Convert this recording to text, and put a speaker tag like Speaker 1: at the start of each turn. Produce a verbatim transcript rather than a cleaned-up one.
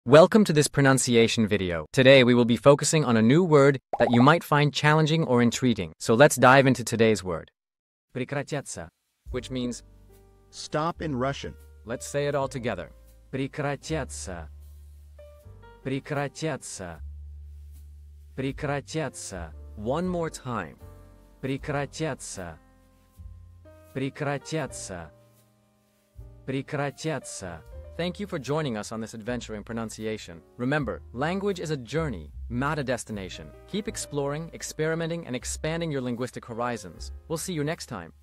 Speaker 1: Welcome to this pronunciation video. Today we will be focusing on a new word that you might find challenging or intriguing. So let's dive into today's word. Прекратятся, which means
Speaker 2: Stop in Russian.
Speaker 1: let's say it all together. Прекратятся. Прекратятся. Прекратятся. One more time. Прекратятся. Прекратятся. Прекратятся. Thank you for joining us on this adventure in pronunciation. Remember, language is a journey, not a destination. Keep exploring, experimenting, and expanding your linguistic horizons. We'll see you next time.